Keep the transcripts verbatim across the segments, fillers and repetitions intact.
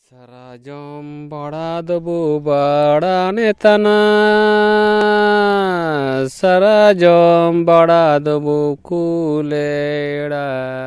Sarajom bada debu bada netana Sarajom bada debu kulera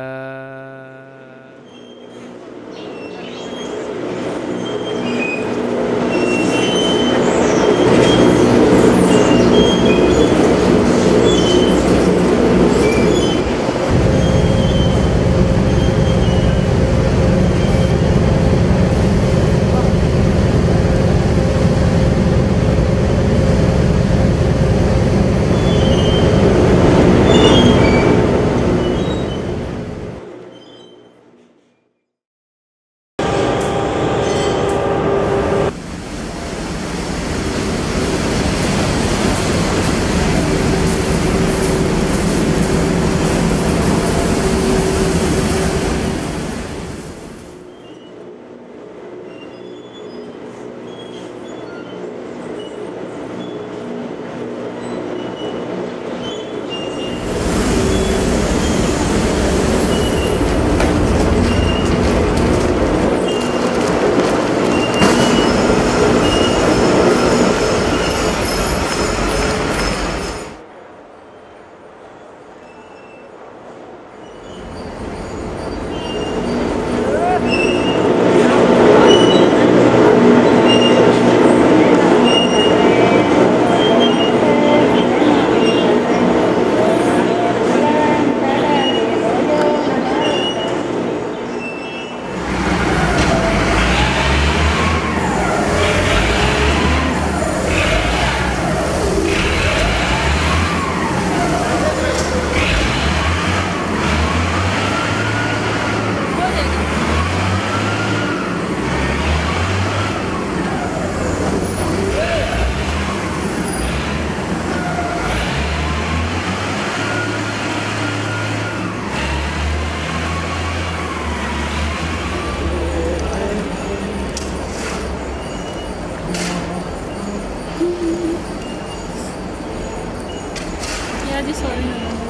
Ya di sorry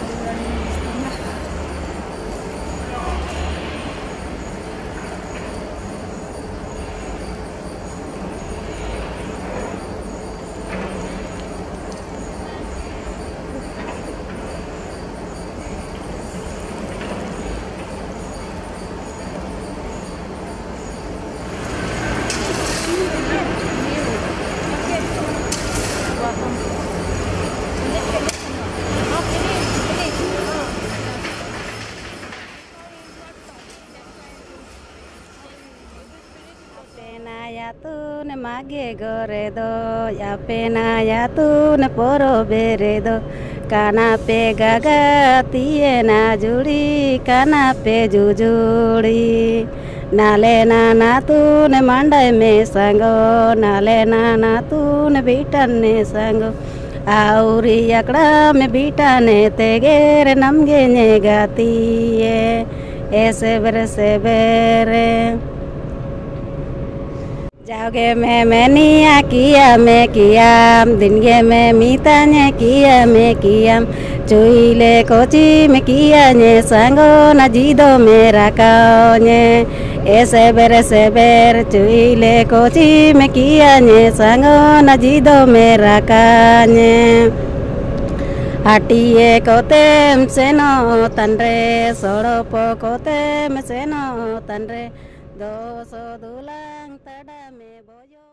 ya tu ne mage gore do ya pena ya tu ne poro bere do kana pe gaga tiye na juri kana pe jujuri nale na na tu ne mandai me sango nale na na tu ne bitan ne sango auri yakda me bitane tegere namge ne gatiye ese bere se bere जाओगे मैं mania किया मैं किया दिन गे मैं मीता ने किया मैं किया चुईले कोची में किया ने संगो न जीदो मेरा काओ ने ऐसे बेर से बेर चुईले कोची में किया ने संगो न जीदो मेरा काने हटिए कोते सेनो तंरे सोड़ो पो कोते सेनो तंरे दो सौ दुलांग तड़ा में बोयो